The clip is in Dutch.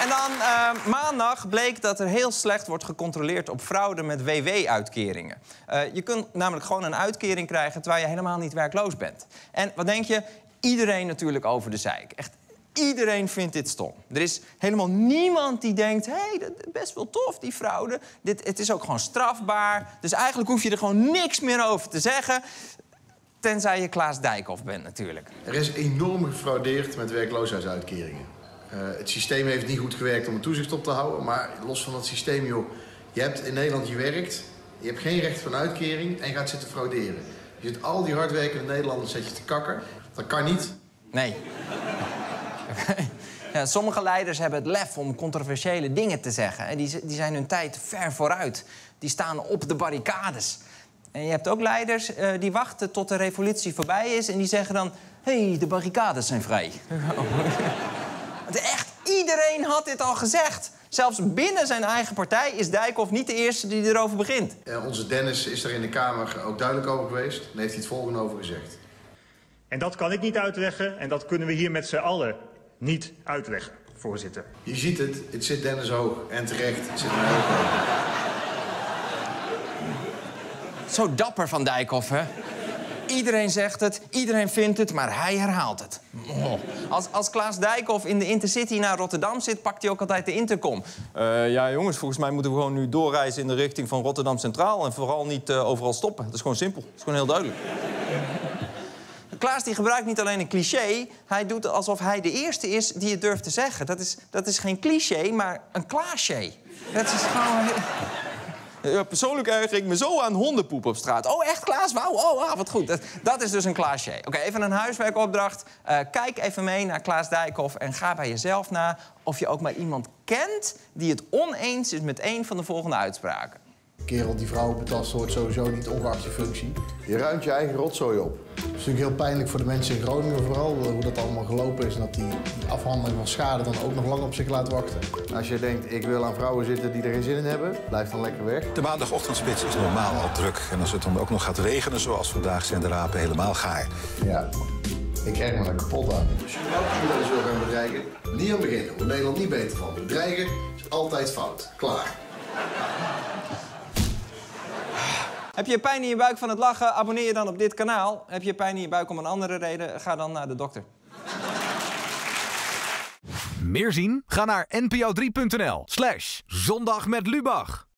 En dan maandag bleek dat er heel slecht wordt gecontroleerd op fraude met WW-uitkeringen. Je kunt namelijk gewoon een uitkering krijgen terwijl je helemaal niet werkloos bent. En wat denk je? Iedereen natuurlijk over de zeik. Echt iedereen vindt dit stom. Er is helemaal niemand die denkt, hé, dat is best wel tof, die fraude. Het is ook gewoon strafbaar. Dus eigenlijk hoef je er gewoon niks meer over te zeggen. Tenzij je Klaas Dijkhoff bent, natuurlijk. Er is enorm gefraudeerd met werkloosheidsuitkeringen. Het systeem heeft niet goed gewerkt om het toezicht op te houden. Maar los van dat systeem, joh. Je hebt in Nederland, je werkt. Je hebt geen recht van uitkering en je gaat zitten frauderen. Je zit al die hardwerkende Nederlanders zet je te kakken. Dat kan niet. Nee. Ja, sommige leiders hebben het lef om controversiële dingen te zeggen. En die zijn hun tijd ver vooruit. Die staan op de barricades. En je hebt ook leiders die wachten tot de revolutie voorbij is... en die zeggen dan, hé, de barricades zijn vrij. Echt, iedereen had dit al gezegd. Zelfs binnen zijn eigen partij is Dijkhoff niet de eerste die erover begint. Onze Dennis is er in de Kamer ook duidelijk over geweest. En heeft hij het volgende over gezegd. En dat kan ik niet uitleggen en dat kunnen we hier met z'n allen niet uitleggen, voorzitter. Je ziet het zit Dennis hoog. En terecht, het zit mij ook hoog. Zo dapper van Dijkhoff, hè? Iedereen zegt het, iedereen vindt het, maar hij herhaalt het. Als Klaas Dijkhoff in de Intercity naar Rotterdam zit, pakt hij ook altijd de intercom. Ja, jongens, volgens mij moeten we gewoon nu doorreizen in de richting van Rotterdam Centraal... en vooral niet overal stoppen. Dat is gewoon simpel. Dat is gewoon heel duidelijk. Klaas die gebruikt niet alleen een cliché, hij doet alsof hij de eerste is die het durft te zeggen. Dat is geen cliché, maar een Klaasje. Dat is gewoon... Ja, persoonlijk erger ik me zo aan hondenpoep op straat. Oh, echt, Klaas? Wauw, oh, wat goed. Dat is dus een Klaasje. Oké, even een huiswerkopdracht. Kijk even mee naar Klaas Dijkhoff en ga bij jezelf na... of je ook maar iemand kent die het oneens is met één van de volgende uitspraken. Kerel die vrouwen betast hoort sowieso niet, ongeacht je functie. Je ruimt je eigen rotzooi op. Het is natuurlijk heel pijnlijk voor de mensen in Groningen vooral, hoe dat allemaal gelopen is... en dat die afhandeling van schade dan ook nog lang op zich laat wachten. Als je denkt, ik wil aan vrouwen zitten die er geen zin in hebben, blijf dan lekker weg. De maandagochtendspits is normaal al druk. En als het dan ook nog gaat regenen zoals vandaag, zijn de rapen helemaal gaar. Ja, ik krijg me er kapot aan. Als je überhaupt iemand wil gaan bedreigen, niet aan beginnen. Wordt Nederland niet beter van. Bedreigen is altijd fout. Klaar. Heb je pijn in je buik van het lachen? Abonneer je dan op dit kanaal. Heb je pijn in je buik om een andere reden? Ga dan naar de dokter. Meer zien? Ga naar npo3.nl/Zondag met Lubach.